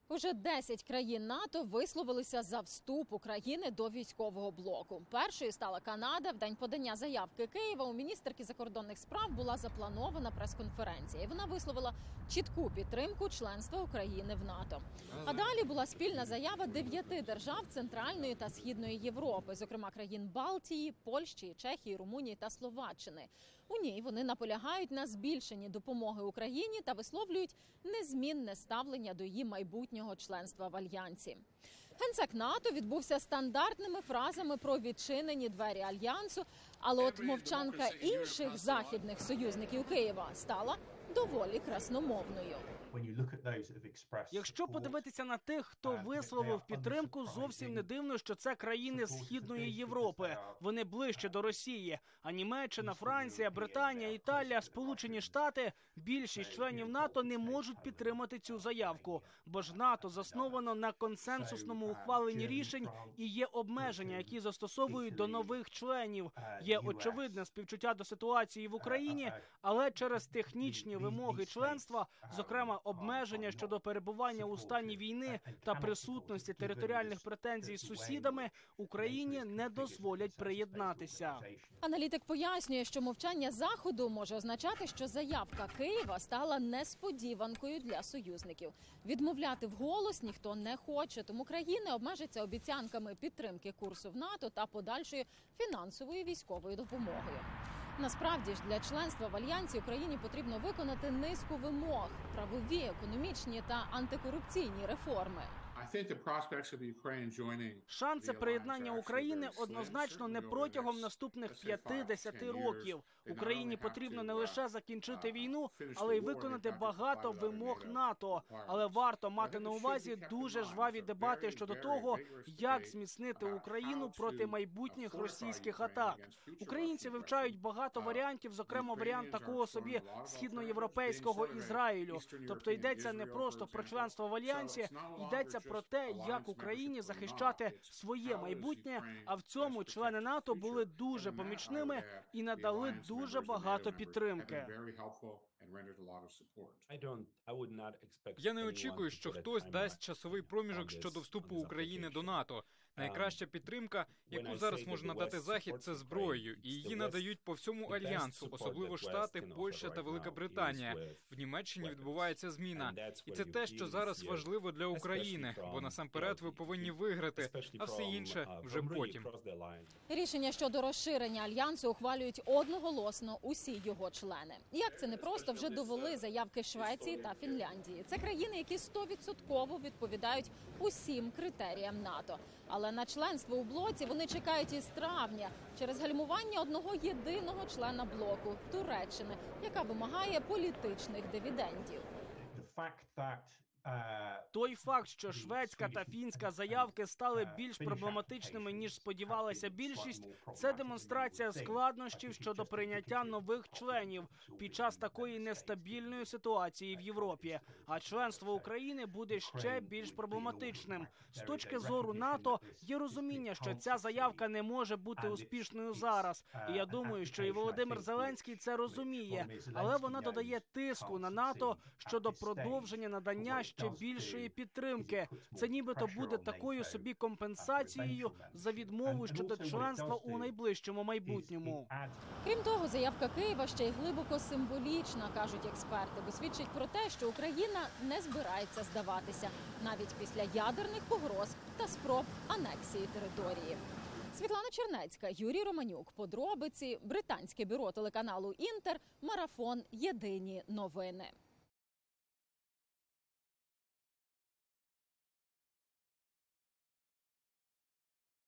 Уже 10 країн НАТО висловилися за вступ України до військового блоку. Першою стала Канада. В день подання заявки Києва у міністерки закордонних справ була запланована прес-конференція. І вона висловила чітку підтримку членства України в НАТО. А далі була спільна заява 9 держав Центральної та Східної Європи, зокрема країн Балтії, Польщі, Чехії, Румунії та Словаччини. У ній вони наполягають на збільшенні допомоги Україні та висловлюють незмінне ставлення до її майбутнього членства в Альянсі. Генсек НАТО відбувся стандартними фразами про відчинені двері Альянсу, але от мовчанка інших західних союзників Києва стала доволі красномовною. Якщо подивитися на тих, хто висловив підтримку, зовсім не дивно, що це країни Східної Європи. Вони ближче до Росії. А Німеччина, Франція, Британія, Італія, Сполучені Штати, більшість членів НАТО не можуть підтримати цю заявку. Бо ж НАТО засновано на консенсусному ухваленні рішень і є обмеження, які застосовують до нових членів. Є очевидне співчуття до ситуації в Україні, але через технічні вимоги членства, зокрема обмеження щодо перебування у стані війни та присутності територіальних претензій з сусідами, Україні не дозволять приєднатися. Аналітик пояснює, що мовчання Заходу може означати, що заявка Києва стала несподіванкою для союзників. Відмовляти вголос ніхто не хоче, тому країни обмежаться обіцянками підтримки курсу в НАТО та подальшою фінансовою військовою допомогою. Насправді ж, для членства в Альянсі Україні потрібно виконати низку вимог – правові, економічні та антикорупційні реформи. Шанси приєднання України однозначно не протягом наступних 50 років. Україні потрібно не лише закінчити війну, але й виконати багато вимог НАТО. Але варто мати на увазі дуже жваві дебати щодо того, як зміцнити Україну проти майбутніх російських атак. Українці вивчають багато варіантів, зокрема варіант такого собі східноєвропейського Ізраїлю. Тобто йдеться не просто про членство в Альянсі, йдеться про те, як Україні захищати своє майбутнє, а в цьому члени НАТО були дуже помічними і надали дуже багато підтримки. Я не очікую, що хтось дасть часовий проміжок щодо вступу України до НАТО. Найкраща підтримка, яку зараз може надати Захід, це зброєю, і її надають по всьому Альянсу, особливо Штати, Польща та Велика Британія. В Німеччині відбувається зміна. І це те, що зараз важливо для України, бо насамперед ви повинні виграти, а все інше вже потім. Рішення щодо розширення Альянсу ухвалюють одноголосно усі його члени. Як це не просто, вже довели заявки Швеції та Фінляндії. Це країни, які 100% відповідають усім критеріям НАТО. Але на членство у блоці вони чекають із травня через гальмування одного єдиного члена блоку – Туреччини, яка вимагає політичних дивідендів. Той факт, що шведська та фінська заявки стали більш проблематичними, ніж сподівалася більшість, це демонстрація складнощів щодо прийняття нових членів під час такої нестабільної ситуації в Європі. А членство України буде ще більш проблематичним. З точки зору НАТО є розуміння, що ця заявка не може бути успішною зараз. І я думаю, що і Володимир Зеленський це розуміє. Але вона додає тиску на НАТО щодо продовження надання ще більшої підтримки. Це нібито буде такою собі компенсацією за відмову щодо членства у найближчому майбутньому. Крім того, заявка Києва ще й глибоко символічна, кажуть експерти, бо свідчить про те, що Україна не збирається здаватися навіть після ядерних погроз та спроб анексії території. Світлана Чернецька, Юрій Романюк. Подробиці. Британське бюро телеканалу «Інтер». Марафон. Єдині новини.